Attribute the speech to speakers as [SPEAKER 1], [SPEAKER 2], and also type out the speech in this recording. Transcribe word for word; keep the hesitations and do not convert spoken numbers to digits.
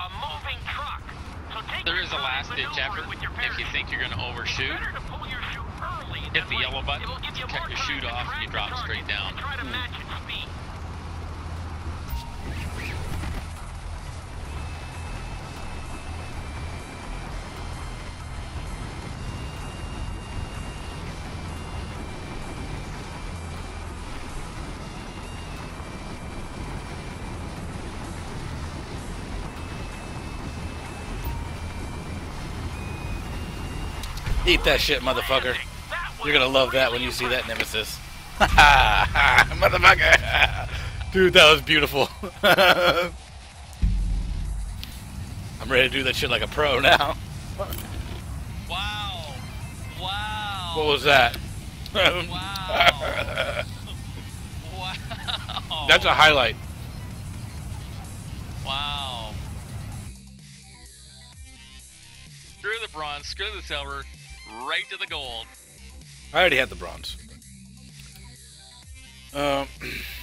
[SPEAKER 1] a moving truck. So take
[SPEAKER 2] There
[SPEAKER 1] your
[SPEAKER 2] is a
[SPEAKER 1] time
[SPEAKER 2] last ditch effort
[SPEAKER 1] maneuvering with your
[SPEAKER 2] if you
[SPEAKER 1] parachute.
[SPEAKER 2] think you're going to overshoot.
[SPEAKER 1] It's better to pull your chute early,
[SPEAKER 2] Hit
[SPEAKER 1] that
[SPEAKER 2] the
[SPEAKER 1] way
[SPEAKER 2] yellow button,
[SPEAKER 1] it will give you
[SPEAKER 2] cut
[SPEAKER 1] more
[SPEAKER 2] your
[SPEAKER 1] time
[SPEAKER 2] chute
[SPEAKER 1] to
[SPEAKER 2] off, and you
[SPEAKER 1] track
[SPEAKER 2] drop
[SPEAKER 1] the
[SPEAKER 2] straight
[SPEAKER 1] target
[SPEAKER 2] down.
[SPEAKER 1] and try to match its speed.
[SPEAKER 3] Eat that shit, motherfucker. You're gonna love that when you see that Nemesis. Motherfucker! Dude, that was beautiful. I'm ready to do that shit like a pro now.
[SPEAKER 2] Wow. Wow.
[SPEAKER 3] What was that?
[SPEAKER 2] Wow. Wow.
[SPEAKER 3] That's a highlight.
[SPEAKER 2] Wow. Screw the bronze, screw the silver, right to the gold.
[SPEAKER 3] I already had the bronze. Um...